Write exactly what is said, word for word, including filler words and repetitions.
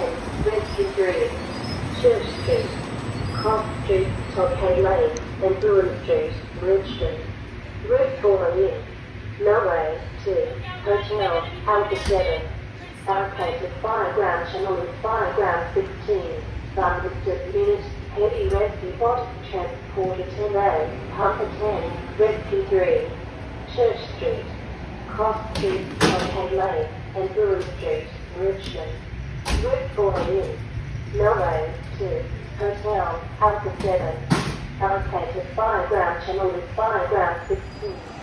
ten, Rescue three, Church Street, Cross Street, Torquay Lane, and Bruin Street, Richmond. Roof falling in. Melway two, Hotel, Alpha seven. Allocated fire ground channel in fire ground fifteen. Understood unit, heavy rescue body transporter ten A, pumper ten, rescue three. Church Street, Cross Street, Torquay Lane, and Bruin Street, Richmond. Roof falling in. Melway two, Hotel, Alpha seven. Allocated fire ground channel in fire ground fifteen.